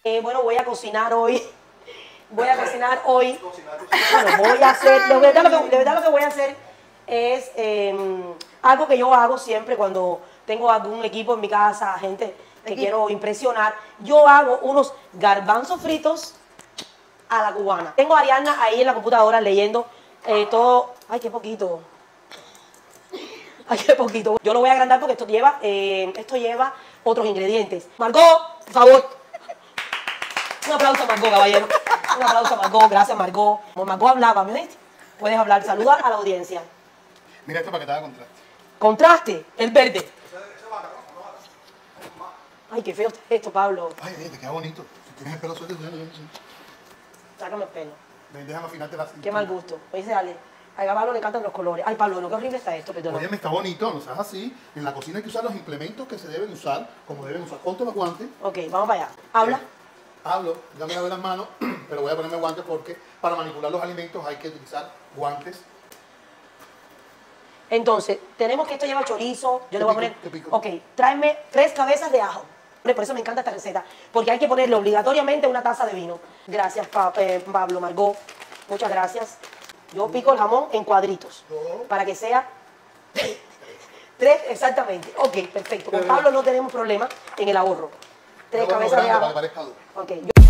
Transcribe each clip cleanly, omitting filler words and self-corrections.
Bueno, voy a cocinar hoy. Voy a cocinar hoy. Bueno, voy a hacer, de verdad lo que voy a hacer es algo que yo hago siempre cuando tengo algún equipo en mi casa, gente que quiero impresionar. Yo hago unos garbanzos fritos a la cubana. Tengo a Ariadna ahí en la computadora leyendo todo. Ay, qué poquito. Ay, qué poquito. Yo lo voy a agrandar porque esto lleva otros ingredientes. Margot, por favor. Un aplauso a Margot, caballero. Un aplauso a Margot. Gracias, Margot. Como Margot hablaba, ¿me oíste? Puedes hablar. Saluda a la audiencia. Mira esto para que te haga contraste. Contraste, el verde. Ay, qué feo está esto, Pablo. Ay, te queda bonito. Si tienes el pelo suelto, Sácame el pelo. Ven, déjame afinarte la cintura. Qué mal gusto. Me dice Ale. A Pablo le encantan los colores. Ay, Pablo, no, qué horrible está esto, perdón. Oye, me está bonito, no seas así. En la cocina hay que usar los implementos que se deben usar, como deben usar. Ponte los guantes. Ok, vamos para allá. Habla. Hablo, ya me lavé las manos, pero voy a ponerme guantes porque para manipular los alimentos hay que utilizar guantes. Entonces, tenemos que esto lleva chorizo. Yo le voy a poner. Te pico. Ok, tráeme 3 cabezas de ajo. Por eso me encanta esta receta, porque hay que ponerle obligatoriamente una taza de vino. Gracias, Pablo, Margot. Muchas gracias. Yo pico el jamón en cuadritos, para que sea 3 exactamente. Ok, perfecto. Con Pablo no tenemos problema en el ahorro. 3 cabezas de ajo. Para que parezca duro. Ok.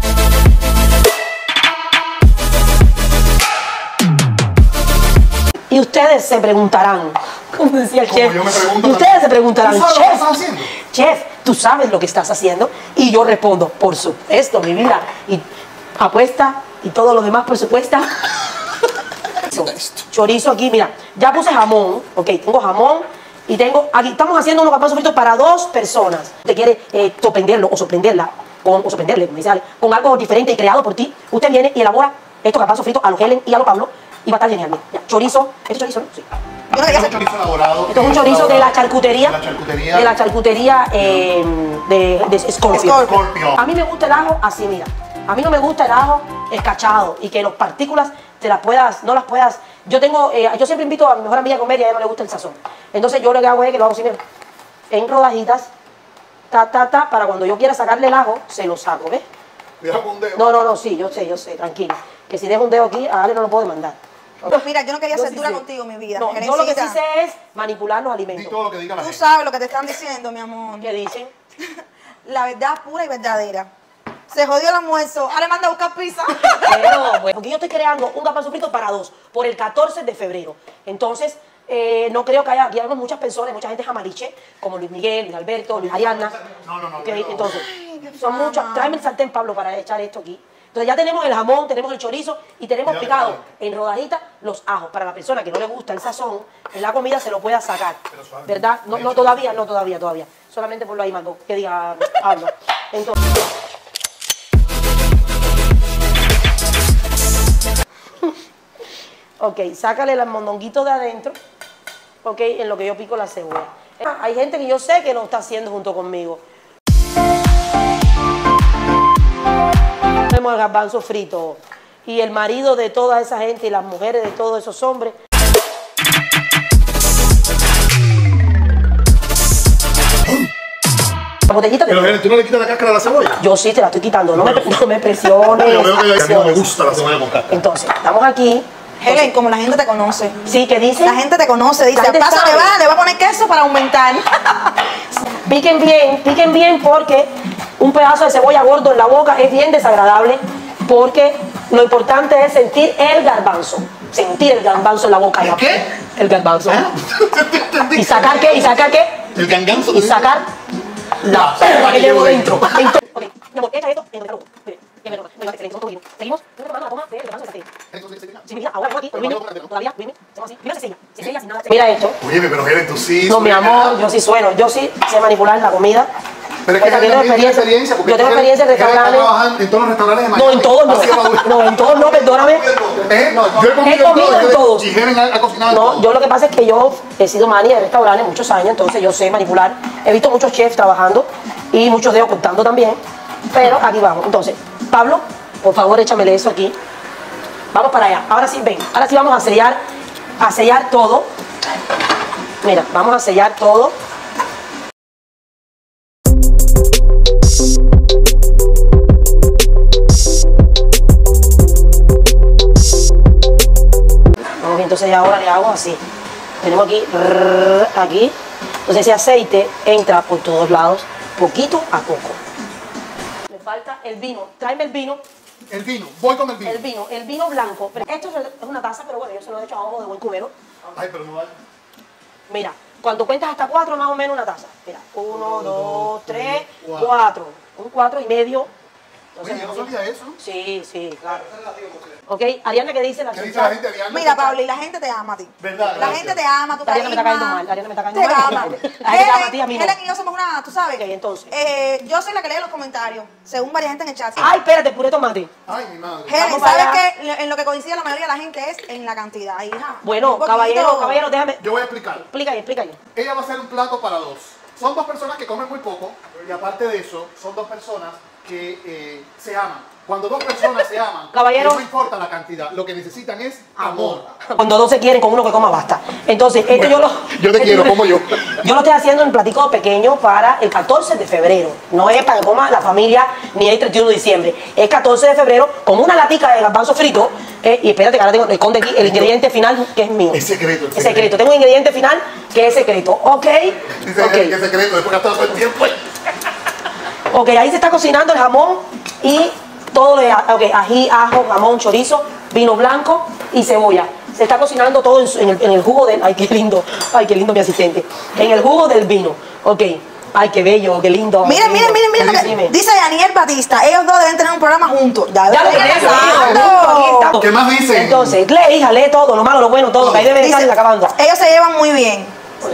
Y ustedes se preguntarán, como decía el Como chef, yo me pregunto y ustedes se preguntarán, ¿tú sabes lo que estás haciendo? Chef, ¿tú sabes lo que estás haciendo? Y yo respondo, por supuesto, mi vida. Y apuesta y todo lo demás, por supuesto. Chorizo aquí, mira, ya puse jamón, ok, tengo jamón y tengo, aquí estamos haciendo unos garbanzos fritos para 2 personas. Te quiere sorprenderlo o sorprenderla, o sorprenderle, como dice Ale, con algo diferente y creado por ti. Usted viene y elabora estos garbanzos fritos a los Helen y a los Pablo y va a estar genial. Mira, ya, chorizo, ¿este chorizo? ¿No? Sí. Esto es un chorizo elaborado. Esto es un chorizo de la charcutería. De la charcutería. De Scorpio. Scorpio. A mí me gusta el ajo así, mira. A mí no me gusta el ajo escachado y que las partículas no las puedas. Yo siempre invito a mi mejor amiga a comer y a ella no le gusta el sazón. Entonces yo lo que hago es que lo hago así, mira, en rodajitas, para cuando yo quiera sacarle el ajo, se lo saco, ¿ves? Deja un dedo. No, sí, yo sé, tranquilo. Que si dejo un dedo aquí, a Ale no lo puedo demandar. Pues mira, yo no quería Yo ser sí dura sé. contigo, mi vida. No, yo lo que sí sé es manipular los Di alimentos. todo lo que diga la Tú gente. sabes lo que te están diciendo, mi amor. ¿Qué dicen? La verdad pura y verdadera. Se jodió el almuerzo. Ahora manda a buscar pizza. Bueno, porque yo estoy creando un garbanzo frito para 2 por el 14 de febrero. Entonces, no creo que haya aquí muchas personas, mucha gente jamaliche, como Luis Miguel, Luis Alberto, Luis Ariadna. No. Okay, entonces, son muchas. Tráeme el sartén, Pablo, para echar esto aquí. Entonces ya tenemos el jamón, tenemos el chorizo y tenemos picado en rodajitas los ajos. Para la persona que no le gusta el sazón, en la comida se lo pueda sacar. ¿Verdad? No, todavía. Solamente ponlo ahí, Margot, que diga Pablo. Entonces... Ok, sácale el mondonguito de adentro, ok, en lo que yo pico la cebolla. Hay gente que yo sé que lo está haciendo junto conmigo. Tenemos el garbanzo frito y el marido de toda esa gente y las mujeres de todos esos hombres. La botellita Pero Helen, ¿tú no le quitas la cáscara a la cebolla? Yo sí te la estoy quitando, no me presiones. Yo veo que a mí no me gusta la cebolla con cáscara. Entonces, estamos aquí. Helen, como la gente te conoce. Sí, ¿qué dice? La gente te conoce, dice, La gente pásale, sabe. le va a poner queso para aumentar. Piquen bien porque un pedazo de cebolla gordo en la boca es bien desagradable porque lo importante es sentir el garbanzo. Sentir el garbanzo en la boca. ¿El qué? El garbanzo. ¿Entendí? ¿Y sacar qué? ¿Y sacar qué? El ganganzo. Y sacar la perra que llevo dentro. Entonces, ok, mi amor, echa esto en el calor. Mire, ya me lo excelente, seguimos. Estoy tomando la toma del garbanzo de sartén. Sí, mira, ahora aquí, todavía, mira, se sella sin nada. Mira esto. Oye, pero Helen, tú sí. No, mi amor, yo sí sé manipular la comida. Pero es que Tengo Helen tiene experiencia. Porque yo tengo experiencia en Helen restaurantes. trabaja en todos los restaurantes de No, Miami. en todos no. Así es, madura. No, en todos no, perdóname. Yo he comido en todos. Y Helen ha cocinado en No, todos. yo lo que pasa es que yo he sido manager de restaurantes muchos años, entonces yo sé manipular. He visto muchos chefs trabajando y muchos dedos cortando también. Pero aquí vamos. Entonces, Pablo, por favor, échamele eso aquí. Vamos para allá. Ahora sí, ven. Ahora sí vamos a sellar todo. Mira, vamos a sellar todo. Entonces ahora le hago así. Tenemos aquí, aquí. Entonces ese aceite entra por todos lados, poquito a poco. Me falta el vino. Tráeme el vino. El vino, voy con el vino. El vino blanco. Pero esto es una taza, pero bueno, yo se lo he hecho a ojo de buen cubero. Ay, pero no vale. Mira, cuando cuentas hasta 4, más o menos una taza. Mira, 1, 2, 3, 4. Un 4 y medio. Oye, yo no sabía eso. Sí, sí, claro. Ok, Ariana, ¿qué dice la ¿Qué dice la gente, Ariana? Mira, Pablo, y la gente te ama a ti. ¿Verdad? La Gracias. gente te ama, tu Ariana me está cayendo carisma. mal, Ariana me está cayendo Te mal. ama. La gente te ama a ti, a mí no. Helen y yo somos una, tú sabes. Ok, entonces. Yo soy la que lee los comentarios, según varias gente en el chat. Ay, espérate, puré de tomate. Ay, mi madre. Helen, vamos para ¿sabes allá. qué? En lo que coincide la mayoría de la gente es en la cantidad, hija. Bueno, Un poquito. caballero, déjame. Yo voy a explicar. Explica ahí. Ella va a hacer un plato para dos. Son dos personas que comen muy poco y aparte de eso, son dos personas que se aman. Cuando dos personas se aman, Caballero. no importa la cantidad, lo que necesitan es amor. Cuando dos se quieren, con uno que coma basta. Entonces, esto Bueno, yo te quiero, como yo. Yo lo estoy haciendo en platico pequeño para el 14 de febrero. No es para que coma la familia ni el 31 de diciembre. Es 14 de febrero con una latica de garbanzo frito. Y espérate que ahora tengo, esconde aquí el ingrediente final que es mío. Es secreto. Es secreto. Tengo un ingrediente final que es secreto. ¿Ok? Dice Ok. que es secreto, después gastado todo el tiempo. Ok, ahí se está cocinando el jamón y todo ají, ajo, jamón, chorizo, vino blanco y cebolla. Se está cocinando todo en el jugo del... Ay, qué lindo mi asistente. En el jugo del vino. Ok. Ay, qué bello, qué lindo. Miren, qué lindo. lo que Dime. dice Daniel Batista. Ellos dos deben tener un programa juntos. Ya Ya lo ven, tenemos, exacto. aquí estamos. ¿Qué más dicen? Entonces, lee, hija, lee todo, lo malo, lo bueno, todo, que ahí debe de estar acabando. Ellos se llevan muy bien.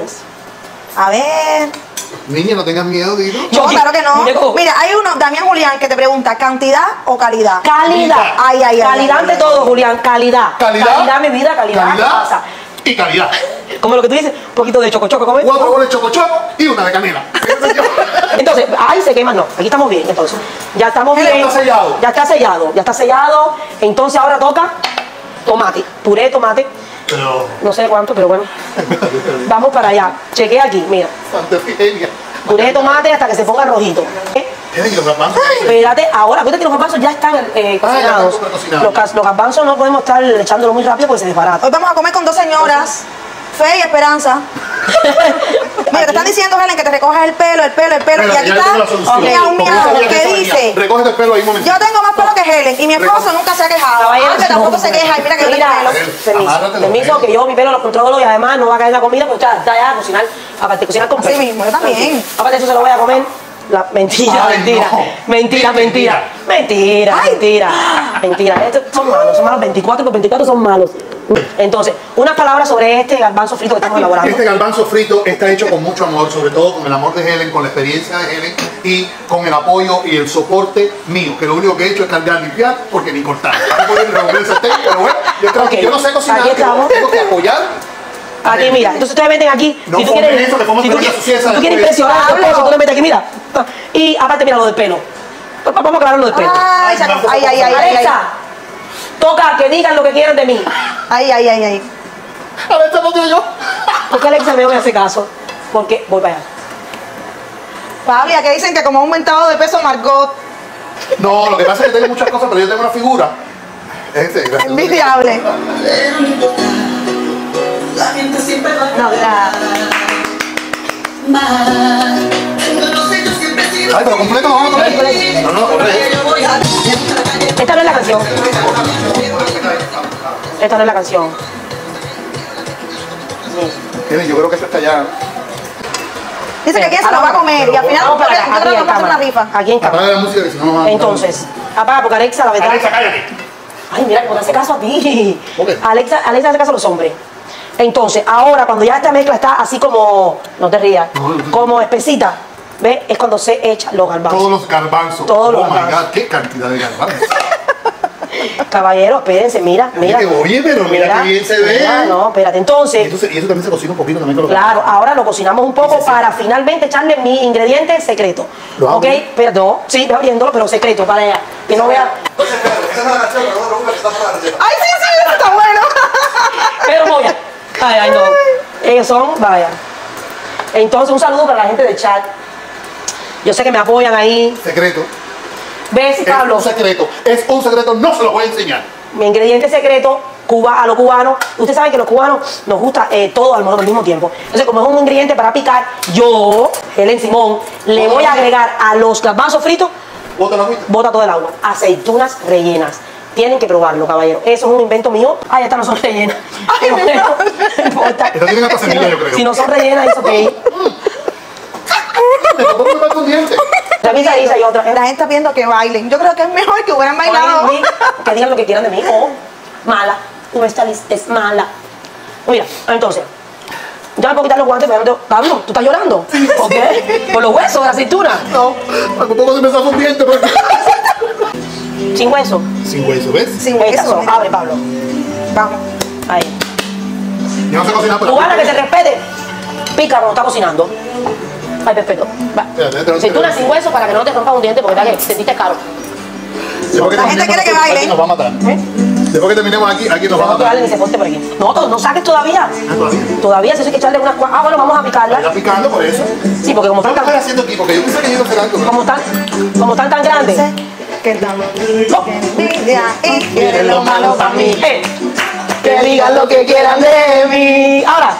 A ver. Niña, no tengas miedo, dilo. No, claro que no. Llegó. Mira, hay uno, Damián Julián, que te pregunta, ¿cantidad o calidad? Calidad. Calidad ante todo, Julián, calidad. Calidad. Mi vida, calidad. ¿Qué pasa? Y calidad. Como lo que tú dices, un poquito de choco, ¿cómo es? 4 bolas de choco y una de canela. Entonces, ahí se queman, no. Aquí estamos bien, entonces. Ya estamos Ya bien. está sellado. Ya está sellado. Entonces ahora toca tomate, puré de tomate. Pero, No sé cuánto, pero bueno. Vamos para allá. Chequea aquí, mira. Santa Efigenia. Puré de tomate hasta que se ponga rojito. Tienen que los garbanzos. Espérate, ahora, fíjate que los garbanzos ya están cocinados. están cocinados. Los garbanzos no podemos estar echándolo muy rápido porque se desbarata. Hoy vamos a comer con dos señoras, Fe y Esperanza. Mira, te están diciendo, Helen, que te recojas el pelo. Y aquí está miau, miau, que dice, Recógete el pelo ahí un momento. yo tengo más pelo que Helen y mi esposo nunca se ha quejado. Caballero, Que tampoco se queja y mira que yo tengo Mira, pelo. Amárratelo, permiso, que yo mi pelo lo controlo y además no va a caer la comida, pues está ya a cocinar, aparte de cocinar con Así pelo. mismo, yo también. Aparte de eso se lo voy a comer. Mentira. Ay, no. Mentira. Estos son malos, 24, por 24 son malos. Entonces, unas palabras sobre este garbanzo frito que estamos elaborando. Este garbanzo frito está hecho con mucho amor, sobre todo con el amor de Helen, con la experiencia de Helen y con el apoyo y el soporte mío, que lo único que he hecho es cargar, limpiar, porque ni cortar. No puedo ni revolver el sartén, pero bueno, yo creo que yo no sé cocinar, Aquí pero estamos. tengo que apoyar. Aquí, mira, entonces ustedes meten aquí. No si tú pongan quieres, eso, que podemos si tú tener una quieres, suciedad si tú quieres después. impresionar a tu esposo, tú le metes aquí, mira. Y aparte, mira lo del pelo. Vamos a aclarar lo del pelo. Ay, Alexa, toca que digan lo que quieran de mí. Ay. A ver, te lo digo yo. Porque Alexa me hace caso. Porque voy para allá. Pablo, que dicen que como ha aumentado de peso Margot. No, lo que pasa es que tengo muchas cosas, pero yo tengo una figura. Gracias. Envidiable. La gente siempre va No, la... mal. Entonces yo siempre he sido Ay, pero completo lo vamos a comer. No, corre. yo voy a Esta no es la canción. Esta no es la canción. Helen, yo creo que esto está ya. Dice que quién se lo va a comer y al final Vamos para acá, yo aquí creo que en vamos a hacer una cámara. rifa. Aquí en cámara. Apaga la música que si no nos van a... Entonces, apaga porque Alexa la verdad. Alexa, cállate. Ay, mira, como te hace caso a ti. Ok. Alexa hace caso a los hombres. Entonces, ahora cuando ya esta mezcla está así como, no te rías, como espesita, ¿ves? Es cuando se echan los garbanzos. Todos los garbanzos. Todos los Oh my garbanzos. God, qué cantidad de garbanzos. Caballero, espérense, mira. Oye, pero mira qué bien se ve. Mira, no, espérate. Y Entonces, eso también se cocina un poquito también con los claro, ahora lo cocinamos un poco para finalmente echarle mi ingrediente secreto. ¿Lo hago? ¿Ok? Perdón, sí, ve abriéndolo, pero secreto para ella. Que no vea. Ay, sí, eso está bueno. Pero voy a. Ay, no. Ellos son, vaya. Entonces, un saludo para la gente del chat. Yo sé que me apoyan ahí. Secreto. ¿Ves, Es Pablo? un secreto. Es un secreto, no se lo voy a enseñar. Mi ingrediente secreto A los cubanos, usted sabe que los cubanos nos gusta todo al mismo tiempo. Entonces, como es un ingrediente para picar, yo, Helen Simón, le voy a agregar a los garbanzos fritos, bota todo el agua, aceitunas rellenas. Tienen que probarlo, caballero. Eso es un invento mío. Ay, estas no son rellenas. Ay, Estas tienen hasta semilla, yo creo. Si no son rellenas, es ok. Revisa esa y otra. La gente está viendo que bailen. Yo creo que es mejor que hubieran bailado. Oye, que digan lo que quieran de mí. O mala. Tu stylist es mala. Mira, entonces, ya me puedo quitar los guantes, pero Pablo, ¿tú estás llorando? ¿Por qué? ¿Por los huesos de la cintura? No, un poco se me zafó un diente. Sin hueso. Sin hueso, ¿ves? Sin Estas hueso. son. Abre, Pablo. Vamos. Ahí. Yo no sé cocinar, pero... Cubana que se respete. Pica cuando está cocinando. Ay, perfecto. Va. Aceituna sin hueso para que no te rompa un diente, porque está que sentiste caro. La gente quiere que baile. Aquí nos va a matar. Después que terminemos aquí nos va a No, que matar. Allen ni se corte por aquí. No saques todavía. ¿Todavía? Todavía, eso hay que echarle unas cuantas. Ah, bueno, vamos a picarla. Está picando por eso. Sí, porque como ¿Qué están estás haciendo aquí? Porque yo pensé que iba a hacer algo. como están tan grandes. Que estamos envidia y quieren lo malo para mí. Que digan lo que quieran de mí. Ahora.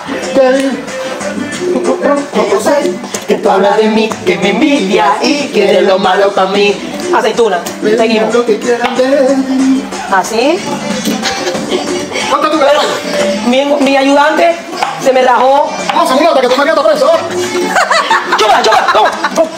Yo sé Que tú hablas de mí, que me envidia y quieres lo malo para mí. Aceituna. Seguimos. Lo que quieran de mí. Así. ¿Cuánto tú Pero mi ayudante se me rajó. No, seguro que tú me quedas preso. Chúpala, toma.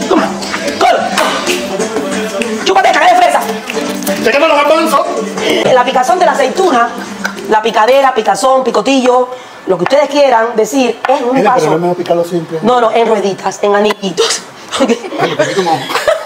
Chúpate, caga de fresa. Se queman los garbanzos. La picazón de la aceituna, la picadera, picazón, picotillo, lo que ustedes quieran decir, es un Mira, pero no paso. es mejor picarlo siempre. No, en rueditas, en anillitos. Ay, me comí tu mojo.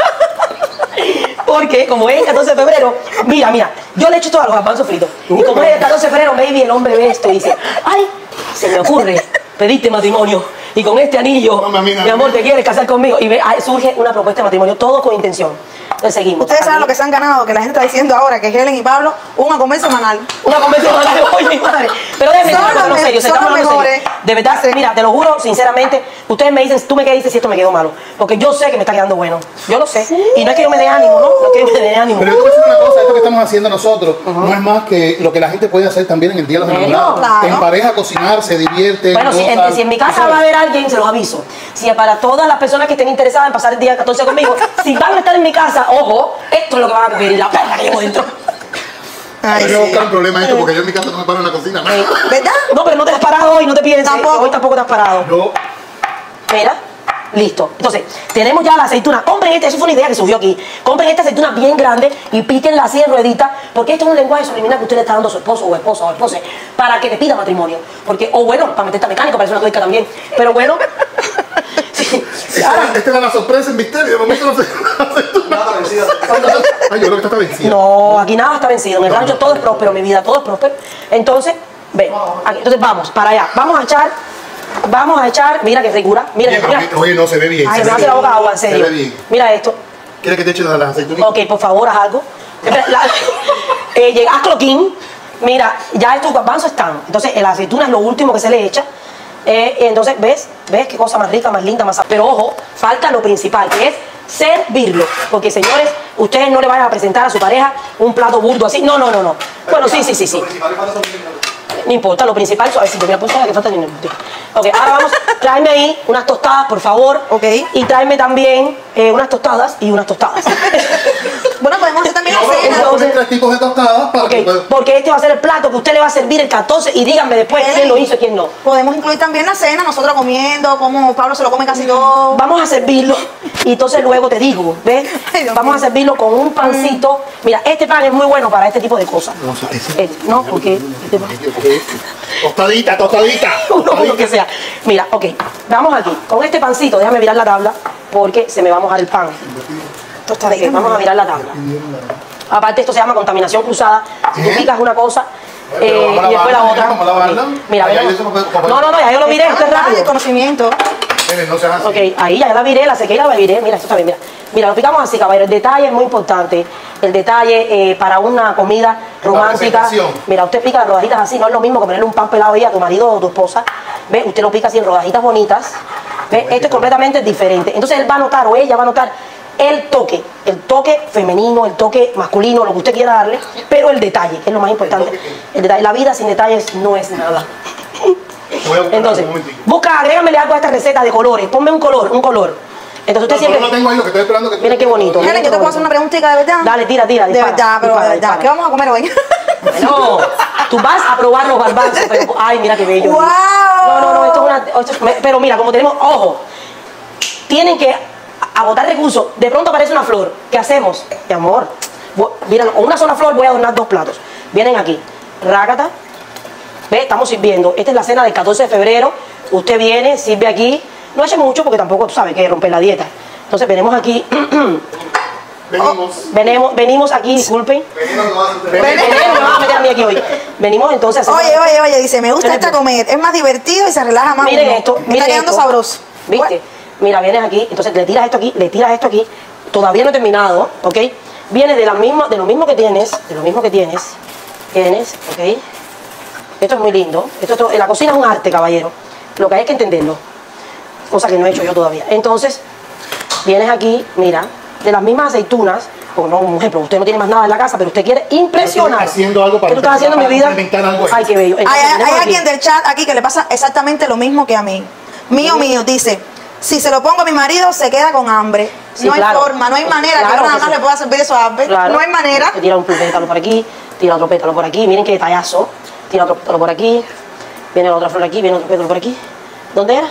Porque como es el 14 de febrero, mira, yo le echo todos los garbanzos fritos. Y como es el 14 de febrero, maybe el hombre ve esto y dice, ay, se me ocurre pedirte matrimonio. Y con este anillo, No, mami, mi amor, ¿te quieres casar conmigo? Y ve, surge una propuesta de matrimonio, todo con intención. Entonces seguimos. Ustedes saben lo que se han ganado, que la gente está diciendo ahora, que Helen y Pablo, un a comer semanal. Una convención de hoy, mi madre. Pero déjenme Son decir algo los serio, se está son los hablando serio. mejores. De verdad, mira, te lo juro, sinceramente, ustedes me dicen, tú me dices si esto me quedó malo. Porque yo sé que me está quedando bueno. Yo lo sé. Y no es que yo me dé ánimo, ¿no? No es que yo me dé ánimo. Pero yo te voy a decir una cosa, esto que estamos haciendo nosotros no es más que lo que la gente puede hacer también en el Día de los Bueno, Enamorados. claro. En pareja cocinar, se divierte. Bueno, si en mi casa va a haber alguien, se los aviso. Si es para todas las personas que estén interesadas en pasar el día 14 conmigo, si van a estar en mi casa, ojo, esto es lo que van a coger y la perra que llevo dentro. Ay, Hay que buscar un problema esto porque yo en mi casa no me paro en la cocina. ¿No? ¿verdad? No, pero no te has parado hoy, no te pienses. Tampoco. Hoy tampoco te has parado. Yo, Mira, listo. Entonces, tenemos ya la aceituna. Compren eso fue una idea que surgió aquí. Compren esta aceituna bien grande y píquenla así en ruedita, porque esto es un lenguaje subliminal que usted le está dando a su esposo o esposa o esposa para que te pida matrimonio. Porque, o bueno, para meterte mecánico, para eso una tuica también. Pero bueno, sí. Ahora, esta era la sorpresa en misterio. De momento no sé. Ay, yo creo que esta está vencida. no, aquí nada está vencido. En el rancho todo es próspero, mi vida, todo es próspero. Entonces, ven, aquí. Entonces vamos, para allá. Vamos a echar, mira qué ricura. Mira, Bien, mira. oye, no, se ve bien. Ay, se me ve hace la bien. boca agua, en Se serio. ve bien. Mira esto. ¿Quieres que te eche las aceitunitas? Ok, por favor, haz algo. Espera, haz cloquín. Mira, ya estos garbanzos están. Entonces, la aceituna es lo último que se le echa. Entonces, ¿ves qué cosa más rica, más linda, más... Pero ojo, falta lo principal, que es servirlo. Porque, señores, ustedes no le vayan a presentar a su pareja un plato burdo así. No. Bueno, sí. No importa, lo principal, suavecito. Mira, pues que falta dinero. Ok, ahora vamos, tráeme ahí unas tostadas, por favor. Ok. Y tráeme también unas tostadas y unas tostadas. Bueno, podemos hacer también la Vamos a cena. poner 3 tipos de tostadas para que Ok, pueda... porque este va a ser el plato que usted le va a servir el 14 y díganme después quién lo hizo y quién no. Podemos incluir también la cena, nosotros comiendo, como Pablo se lo come casi todo. Vamos a servirlo y entonces luego te digo, ¿ves? Ay, Dios Vamos a mío. servirlo con un pancito. Mira, este pan es muy bueno para este tipo de cosas. No, porque este pan- Tostadita. uno lo que sea. Mira, ok, vamos aquí. Con este pancito, déjame mirar la tabla porque se me va a mojar el pan. Tostadita. Ok, vamos a mirar la tabla. Aparte, esto se llama contaminación cruzada. Si tú picas una cosa y después la otra. ¿Cómo lavarla? Ok. Mira, Ahí, ven. eso no puede- No, ya yo lo miré, esto es Ah, rápido. el conocimiento. Miren, no seas así. Ok, ahí ya la viré, la sequé y la viré. Mira, esto está bien, mira, lo picamos así, caballero. El detalle es muy importante. El detalle para una comida romántica. presentación. Mira, usted pica las rodajitas así, no es lo mismo que ponerle un pan pelado ahí a tu marido o tu esposa. ¿Ve? Usted lo pica así en rodajitas bonitas. ¿Ve? Esto es completamente diferente. Entonces él va a notar o ella va a notar el toque femenino, el toque masculino, lo que usted quiera darle, pero el detalle, que es lo más importante. El detalle, la vida sin detalles no es nada. Entonces, busca, agrégamele algo a esta receta de colores, ponme un color. Entonces usted siempre... No tengo ahí, lo que estoy esperando que tú... Miren qué bonito. Helen, yo te puedo hacer una preguntita de verdad. Dale, tira, De dispara, verdad, pero dispara, de verdad. dispara. ¿Qué vamos a comer hoy? No, tú vas a probar los garbanzos, pero... Ay, mira qué bello. ¡Wow! No, pero mira, como tenemos... Ojo, tienen que agotar recursos. De pronto aparece una flor. ¿Qué hacemos? Mi amor, mira, con una sola flor voy a adornar 2 platos. Vienen aquí, rácata. ¿Ve? Estamos sirviendo. Esta es la cena del 14 de febrero. Usted viene, sirve aquí. No eche mucho porque tampoco, tú sabes, que romper la dieta. Entonces venimos aquí. Venimos aquí, disculpen. Me van a meter a mí aquí hoy. Venimos entonces a hacer... Oye, dice, me gusta esta comer. Es más divertido y se relaja más. Miren uno. esto, Me miren está quedando esto. sabroso. ¿Viste? Mira, vienes aquí, entonces le tiras esto aquí, todavía no he terminado, ¿ok? Viene de lo mismo que tienes, ¿ok? Esto es muy lindo, la cocina es un arte, caballero, lo que hay que entenderlo, cosa que no he hecho yo todavía. Entonces, vienes aquí, mira, de las mismas aceitunas, o no, un ejemplo, usted no tiene más nada en la casa, pero usted quiere impresionar. Yo estoy haciendo algo para ¿Qué tú estás haciendo en mi vida? implementar algo ahí. Ay, qué bello. Entonces, Hay tenemos alguien aquí. del chat aquí que le pasa exactamente lo mismo que a mí. Mío, dice, si se lo pongo a mi marido, se queda con hambre. Sí, no hay claro. forma, no hay manera Claro que uno nada que más sí. le pueda servir eso a Albert. Claro. No hay manera. Te tira un pétalo por aquí, tira otro pétalo por aquí, miren qué detallazo. Tira otro pétalo por aquí, viene la otra flor aquí, viene otro pétalo por aquí. ¿Dónde era?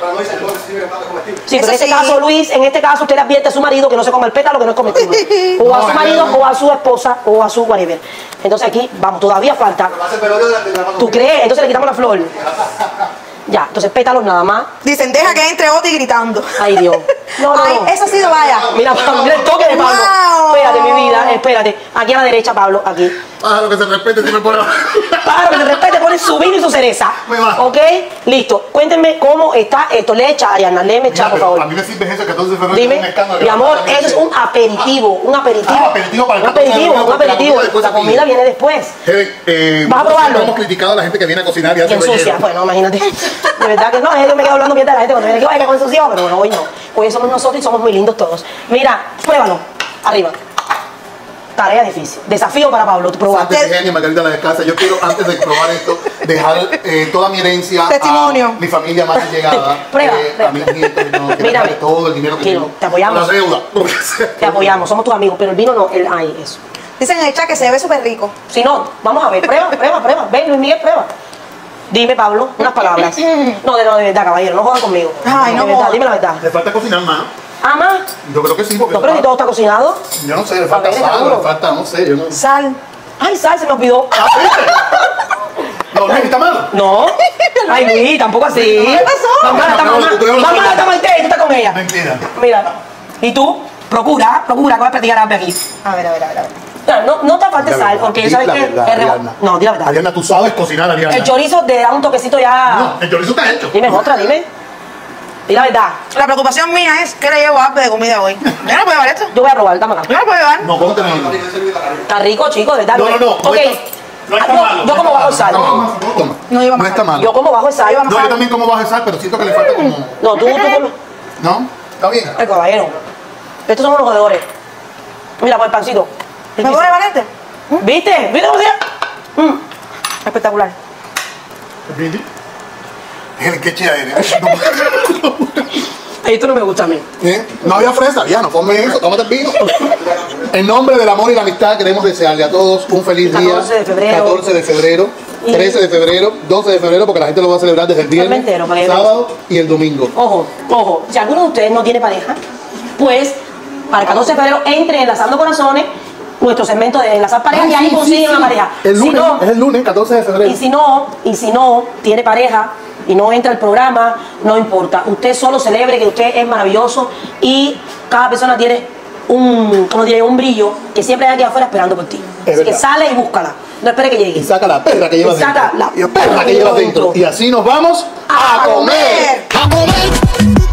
Sí, pero en Eso este sí. caso, Luis, en este caso usted le advierte a su marido que no se come el pétalo, que no es comestible. O a su marido, o a su esposa, o a su whatever. Entonces aquí, vamos, todavía falta. ¿Tú crees? Entonces le quitamos la flor. Ya, entonces pétalos nada más. Dicen, deja que entre Oti gritando. Ay, Dios. No, no, Ay, no. eso ha sido vaya. Mira, Pablo, mira el toque de Pablo. Wow. Espérate, mi vida, espérate. Aquí a la derecha, Pablo, aquí. Lo que se respete si me pone... Pájaro que se respete, pone su vino y su cereza. Me va. ¿Ok? Listo. Cuéntenme cómo está esto. Le echa, Ariana, léeme echa, por favor. A mí me sirve eso que entonces febrero Dime, es un escándalo. mi amor, eso es un aperitivo. Un aperitivo. Ah, aperitivo para el un aperitivo, 14 de un febrero, aperitivo. porque La comida viene después. ¿Vas a probarlo? Hemos criticado a la gente que viene a cocinar y hace Y ensucia. relleno. Bueno, imagínate. De verdad que no, yo me quedo hablando bien de la gente cuando viene aquí, oiga, con ensuciado, pero bueno, hoy no. Hoy somos nosotros y somos muy lindos todos. Mira, pruébalo. Arriba. Tarea difícil. Desafío para Pablo, tú probaste. Antes de Genia, Margarita la Descalza, yo quiero, antes de probar esto, dejar toda mi herencia Testimonio. a mi familia más llegada. Prueba, A mis nietos, no, que Mírame. dejarle todo el dinero que Quiero, tengo. te apoyamos. La deuda. Te apoyamos, somos tus amigos, pero el vino no, ay, eso. Dicen en el chat que se ve súper rico. Si no, vamos a ver, prueba. Ven, Luis Miguel, prueba. Dime, Pablo, unas palabras. No, de verdad, caballero, no jodan conmigo. Ay, no de verdad, jodan. dime la verdad. Le falta cocinar más. ¿Ah, más? Yo creo que sí, porque No, pero si todo está cocinado. yo no sé, le falta A ver, sal, seguro. le falta, no sé, yo no. Sal. Ay, sal, se me olvidó. No, Luis, está mal. No. Ay, Luis, tampoco así. ¿Qué pasó? Mamá, está mal, tú estás con ella. Mentira. Mira. Y tú, procura que vas a practicar algo aquí. A ver. No te falte sal, porque sabes que no, di la verdad. Ariana, tú sabes cocinar, Ariana. El chorizo te da un toquecito ya. No, el chorizo está hecho. Dime otra, dime. Di la verdad. La preocupación mía es que le llevo a Albert de comida hoy. Yo no puedo llevar esto. Yo voy a probar, dame acá. Yo no lo puedo llevar. No, ¿cómo tenemos? Está rico, chico, de verdad. No, no, no. Ok. No está malo. Yo como bajo el sal. Toma. No lleva No más está sal. malo. Yo como bajo el sal. No, yo también como bajo el sal, pero siento que le falta como... No, tú comes. ¿No? ¿Está bien? Ay, caballero. Estos son unos jodedores. Mira, por el pancito. ¿Me puedo llevar este? ¿Viste? ¿Viste cómo se Espectacular. ¿Really? El que chida eres. Esto no me gusta a mí. No había fresa, ya no ponme eso, tómate el vino. En nombre del amor y la amistad queremos desearle a todos un feliz día. 14 de febrero. 14 de febrero, 13 de febrero, 12 de febrero, porque la gente lo va a celebrar desde el viernes, entero, para que sábado y el domingo. Ojo, si alguno de ustedes no tiene pareja, pues para el 14 de febrero entre Enlazando Corazones, nuestro segmento de enlazar pareja, y ahí consiguen una pareja. El Si lunes, no, es el lunes, 14 de febrero. y si no tiene pareja y no entra al programa, no importa. Usted solo celebre que usted es maravilloso y cada persona tiene un brillo que siempre hay aquí afuera esperando por ti. Así que verdad. sale y búscala. No espere que llegue. Y saca la perra que llevas Y saca dentro. la perra que llevas dentro. Y así nos vamos a comer. ¡A comer!